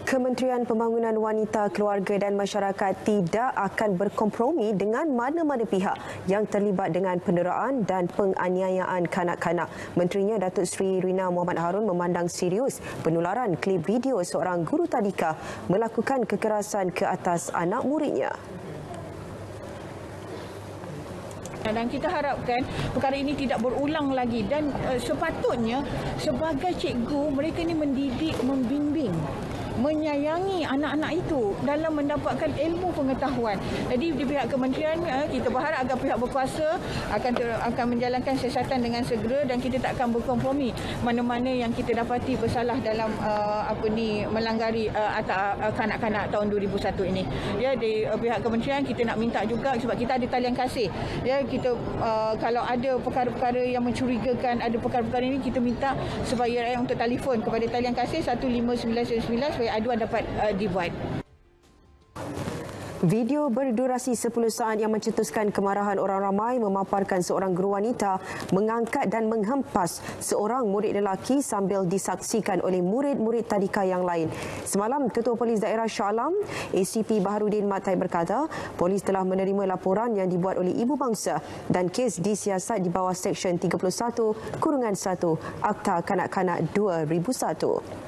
Kementerian Pembangunan Wanita, Keluarga dan Masyarakat tidak akan berkompromi dengan mana-mana pihak yang terlibat dengan penderaan dan penganiayaan kanak-kanak. Menterinya Datuk Seri Rina Mohamad Harun memandang serius penularan klip video seorang guru tadika melakukan kekerasan ke atas anak muridnya. Dan kita harapkan perkara ini tidak berulang lagi dan sepatutnya sebagai cikgu mereka ini mendidik, membimbing, menyayangi anak-anak itu dalam mendapatkan ilmu pengetahuan. Jadi di pihak kementerian kita berharap agar pihak berkuasa akan menjalankan siasatan dengan segera dan kita tak akan berkompromi mana-mana yang kita dapati bersalah dalam melanggari kanak-kanak tahun 2001 ini. Ya, di pihak kementerian kita nak minta juga sebab kita ada talian kasih. Ya, kita kalau ada perkara-perkara yang mencurigakan, ada perkara-perkara ini kita minta supaya rakyat untuk telefon kepada talian kasih 15999 supaya aduan dapat dibuat. Video berdurasi 10 saat yang mencetuskan kemarahan orang ramai memaparkan seorang guru wanita mengangkat dan menghempas seorang murid lelaki sambil disaksikan oleh murid-murid tadika yang lain. Semalam, Ketua Polis Daerah Shah Alam, ACP Baharudin Matai berkata, polis telah menerima laporan yang dibuat oleh ibu bangsa dan kes disiasat di bawah Seksyen 31-1 Akta Kanak-Kanak 2001.